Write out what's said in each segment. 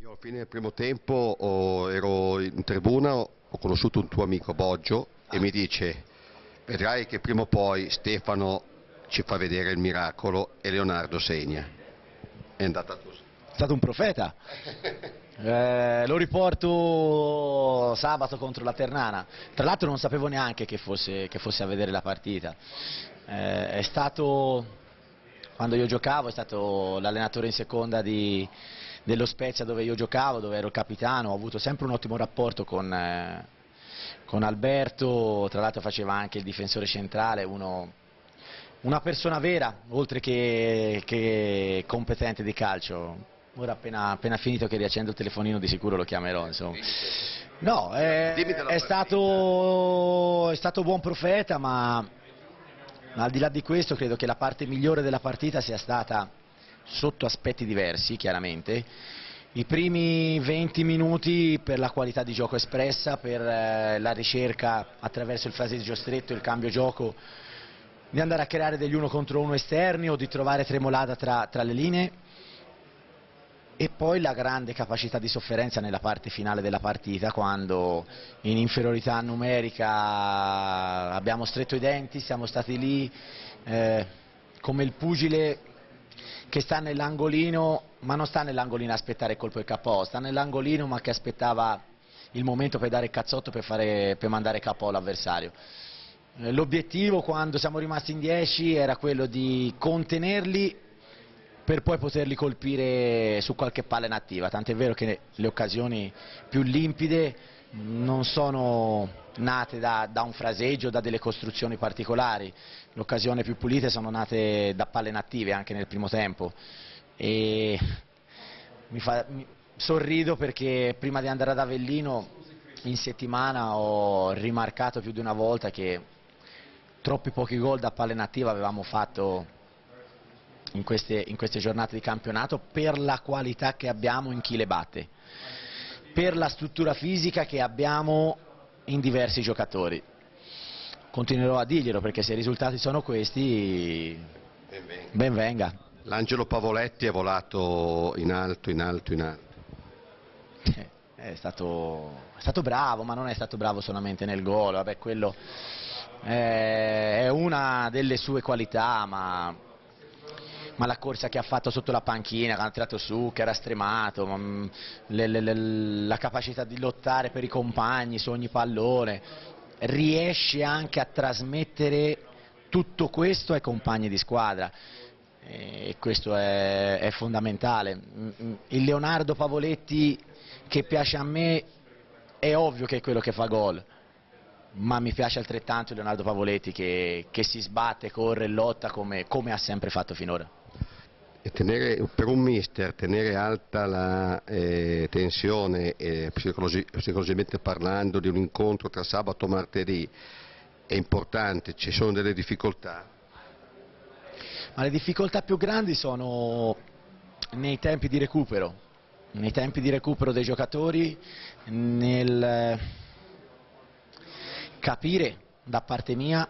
Io alla fine del primo tempo ero in tribuna, ho conosciuto un tuo amico Boggio e mi dice: vedrai che prima o poi Stefano ci fa vedere il miracolo e Leonardo segna. È andata così. È stato un profeta. Lo riporto sabato contro la Ternana. Tra l'altro non sapevo neanche che fosse a vedere la partita. È stato, quando io giocavo, è stato l'allenatore in seconda dello Spezia dove io giocavo, dove ero il capitano. Ho avuto sempre un ottimo rapporto con Alberto, tra l'altro faceva anche il difensore centrale, una persona vera, oltre che competente di calcio. Ora appena finito che riaccendo il telefonino di sicuro lo chiamerò, insomma. No, è stato buon profeta, ma al di là di questo credo che la parte migliore della partita sia stata, sotto aspetti diversi chiaramente, i primi 20 minuti per la qualità di gioco espressa, per la ricerca attraverso il fraseggio stretto, il cambio gioco, di andare a creare degli uno contro uno esterni o di trovare Tremolada tra le linee, e poi la grande capacità di sofferenza nella parte finale della partita, quando in inferiorità numerica abbiamo stretto i denti, siamo stati lì come il pugile che sta nell'angolino, ma non sta nell'angolino a aspettare il colpo del KO, sta nell'angolino ma che aspettava il momento per dare il cazzotto per mandare KO l'avversario. L'obiettivo quando siamo rimasti in 10 era quello di contenerli per poi poterli colpire su qualche palla inattiva, tant'è vero che le occasioni più limpide non sono nate da un fraseggio, da delle costruzioni particolari, le occasioni più pulite sono nate da palle inattive anche nel primo tempo, e sorrido perché prima di andare ad Avellino in settimana ho rimarcato più di una volta che troppi pochi gol da palla inattiva avevamo fatto in queste giornate di campionato, per la qualità che abbiamo in chi le batte, per la struttura fisica che abbiamo in diversi giocatori. Continuerò a dirglielo perché se i risultati sono questi, ben venga. L'Angelo Pavoletti è volato in alto, in alto, in alto. È stato bravo, ma non è stato bravo solamente nel gol, vabbè, quello è una delle sue qualità, ma la corsa che ha fatto sotto la panchina, che ha tirato su, che era stremato, la capacità di lottare per i compagni su ogni pallone, riesce anche a trasmettere tutto questo ai compagni di squadra, e questo è fondamentale. Il Leonardo Pavoletti che piace a me è ovvio che è quello che fa gol, ma mi piace altrettanto il Leonardo Pavoletti che si sbatte, corre e lotta come ha sempre fatto finora. E per un mister tenere alta la tensione, psicologicamente parlando, di un incontro tra sabato e martedì è importante, ci sono delle difficoltà? Ma le difficoltà più grandi sono nei tempi di recupero dei giocatori, nel capire da parte mia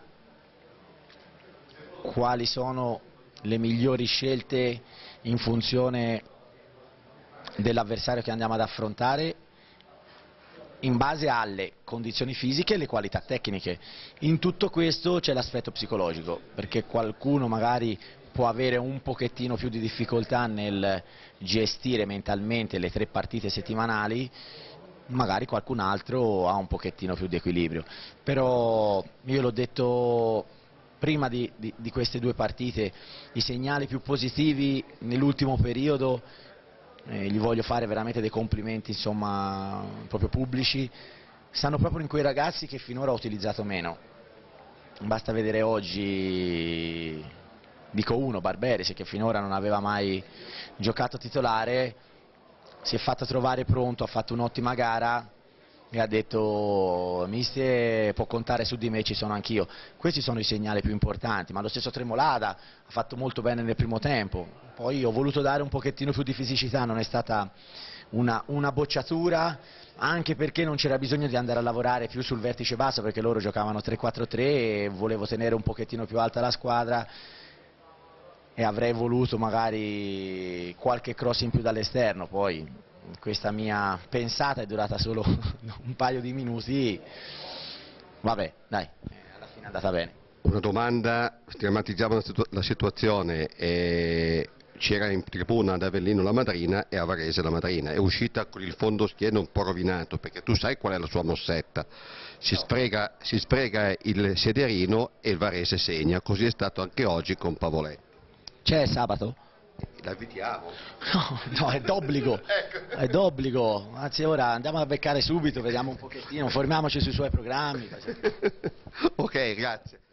quali sono le migliori scelte in funzione dell'avversario che andiamo ad affrontare, in base alle condizioni fisiche e le qualità tecniche. In tutto questo c'è l'aspetto psicologico, perché qualcuno magari può avere un pochettino più di difficoltà nel gestire mentalmente le 3 partite settimanali, magari qualcun altro ha un pochettino più di equilibrio. Però io l'ho detto prima di queste 2 partite, i segnali più positivi nell'ultimo periodo, gli voglio fare veramente dei complimenti, insomma, proprio pubblici, stanno proprio in quei ragazzi che finora ho utilizzato meno. Basta vedere oggi, dico uno, Barberis, che finora non aveva mai giocato titolare, si è fatto trovare pronto, ha fatto un'ottima gara e ha detto: mister, può contare su di me, ci sono anch'io. Questi sono i segnali più importanti, ma lo stesso Tremolada ha fatto molto bene nel primo tempo, poi ho voluto dare un pochettino più di fisicità, non è stata una bocciatura, anche perché non c'era bisogno di andare a lavorare più sul vertice basso, perché loro giocavano 3-4-3 e volevo tenere un pochettino più alta la squadra e avrei voluto magari qualche cross in più dall'esterno, poi questa mia pensata è durata solo un paio di minuti, vabbè, dai, alla fine è andata bene. Una domanda, drammatizziamo la situazione, c'era in tribuna ad Avellino la madrina e a Varese la madrina, è uscita con il fondo schiena un po' rovinato, perché tu sai qual è la sua mossetta, si sfrega il sederino e il Varese segna, così è stato anche oggi con Pavoletti. C'è sabato? La vediamo? No, è d'obbligo, Ecco. è d'obbligo, anzi ora andiamo a beccare subito, vediamo un pochettino, formiamoci sui suoi programmi. Ok, grazie.